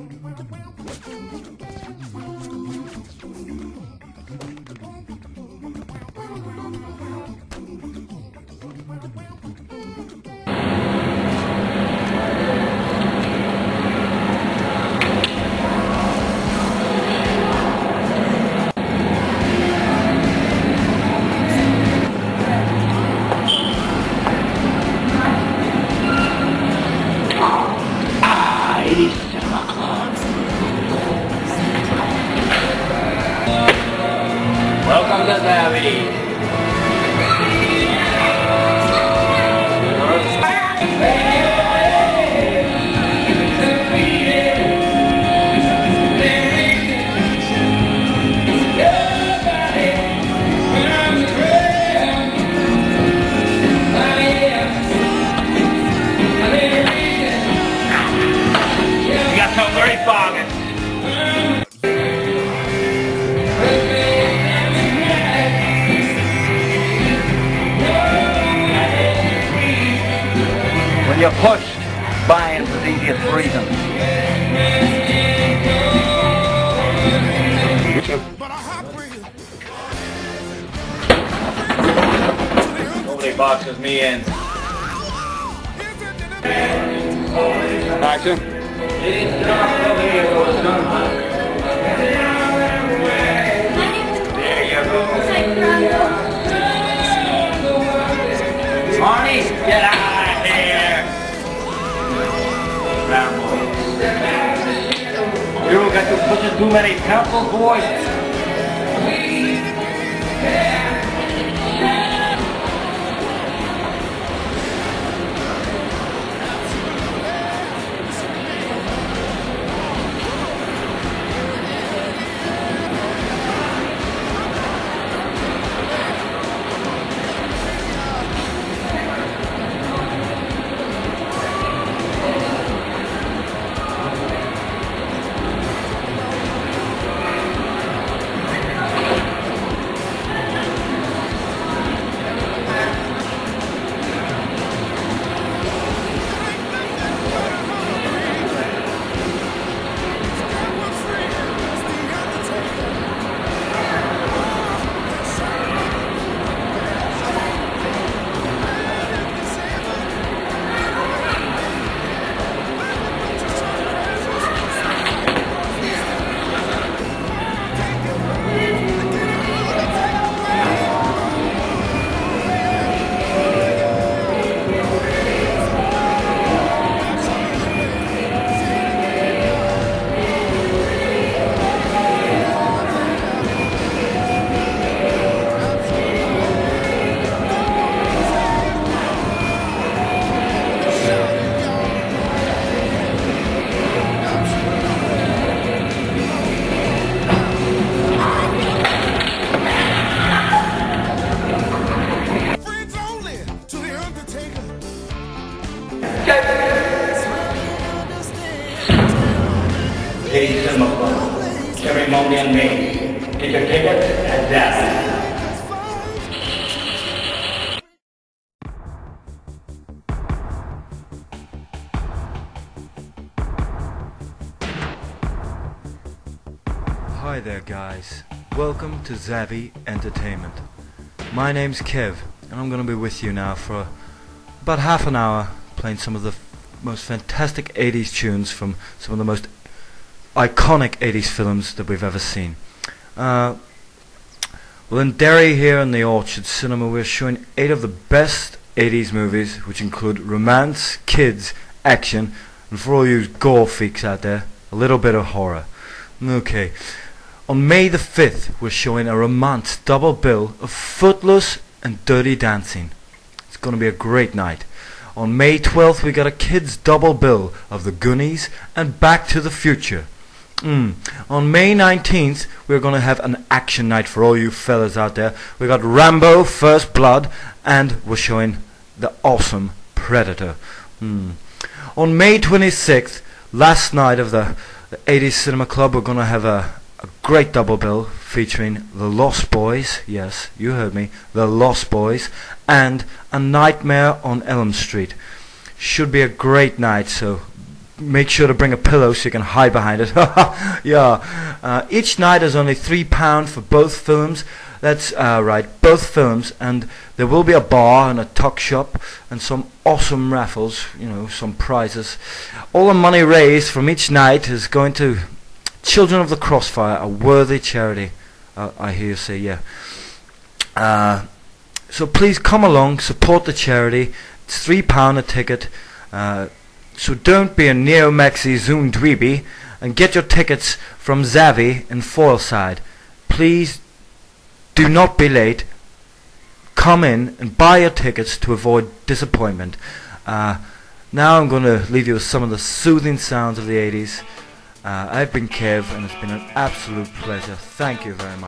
Welcome to Zavy. You got some very bargains. When you're pushed, buying's the easiest reason. Nobody boxes me in. Action. There you go. Marty, get out of here. Rambo. You got to push too many pencils, boys. Ladies and gentlemen, ceremonial name. Get your ticket at that. Hi there guys, welcome to Zavy Entertainment. My name's Kev and I'm going to be with you now for about half an hour playing some of the most fantastic 80s tunes from some of the most iconic 80s films that we've ever seen. Well, in Derry here in the Orchard Cinema we're showing 8 of the best 80s movies, which include romance, kids, action, and for all you gore freaks out there, a little bit of horror. Okay, on May the 5th we're showing a romance double bill of Footloose and Dirty Dancing. It's going to be a great night. On May 12th we got a kids double bill of The Goonies and Back to the Future. On May 19th we're going to have an action night for all you fellas out there. We got Rambo First Blood and we're showing the awesome Predator. On May 26th, last night of the 80s Cinema Club, we're going to have a great double bill featuring The Lost Boys, yes, you heard me, The Lost Boys, and A Nightmare on Elm Street. Should be a great night, so make sure to bring a pillow so you can hide behind it. Yeah. Each night is only £3 for both films. That's right, both films, and there will be a bar and a tuck shop and some awesome raffles, you know, some prizes. All the money raised from each night is going to Children of the Crossfire, a worthy charity. I hear you say, yeah. So please come along, support the charity. It's £3 a ticket. So don't be a neo-maxi Zoom dweeby and get your tickets from Zavvi in Foyleside. Please do not be late. Come in and buy your tickets to avoid disappointment. Now I'm going to leave you with some of the soothing sounds of the 80s. I've been Kev, and it's been an absolute pleasure. Thank you very much.